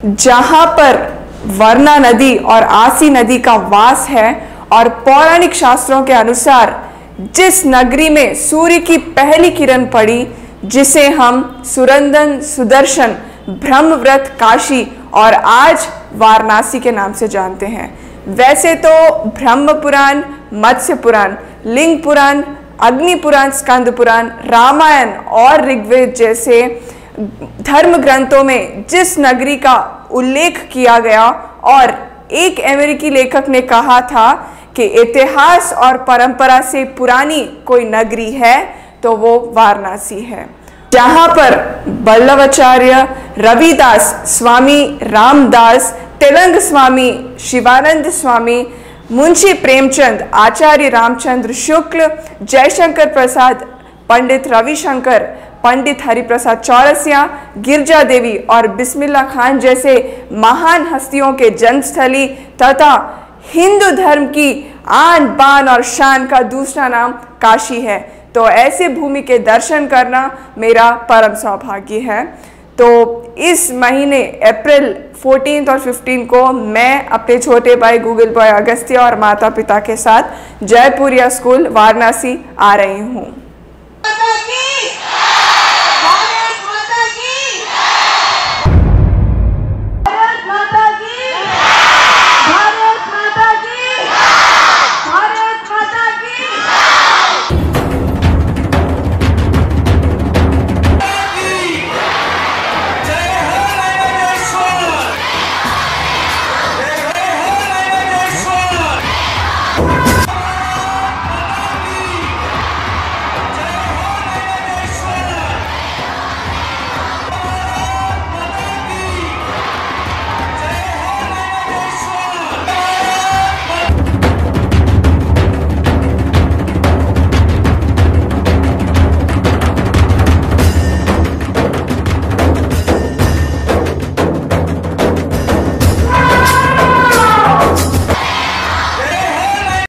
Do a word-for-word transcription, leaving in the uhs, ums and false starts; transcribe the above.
जहां पर वर्णा नदी और आसी नदी का वास है और पौराणिक शास्त्रों के अनुसार जिस नगरी में सूर्य की पहली किरण पड़ी, जिसे हम सुरंदन, सुदर्शन, ब्रह्मव्रत, काशी और आज वाराणसी के नाम से जानते हैं। वैसे तो ब्रह्म पुराण, मत्स्य पुराण, लिंग पुराण, अग्नि पुराण, स्कंद पुराण, रामायण और ऋग्वेद जैसे धर्म ग्रंथों में जिस नगरी का उल्लेख किया गया और एक अमेरिकी लेखक ने कहा था कि इतिहास और परंपरा से पुरानी कोई नगरी है तो वो वाराणसी है, जहां पर बल्लवाचार्य, रविदास, स्वामी रामदास, तेलंग स्वामी, शिवानंद स्वामी, मुंशी प्रेमचंद, आचार्य रामचंद्र शुक्ल, जयशंकर प्रसाद, पंडित रविशंकर, पंडित हरिप्रसाद चौरसिया, गिरजा देवी और बिस्मिल्ला खान जैसे महान हस्तियों के जन्मस्थली तथा हिंदू धर्म की आन बान और शान का दूसरा नाम काशी है। तो ऐसे भूमि के दर्शन करना मेरा परम सौभाग्य है। तो इस महीने अप्रैल चौदह और पंद्रह को मैं अपने छोटे भाई गूगल बॉय अगस्त्य और माता पिता के साथ जयपुरिया स्कूल वाराणसी आ रही हूँ।